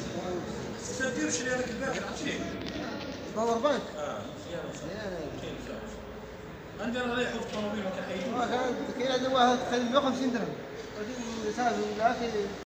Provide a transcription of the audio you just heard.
تدير شري لك الباقي عرفتي؟ باور بانك؟ مزيانة. عندي انا غادي يحط الطوموبيل ما كنحيدوش. كاين عندنا واحد 150 درهم. غادي نسافر لكن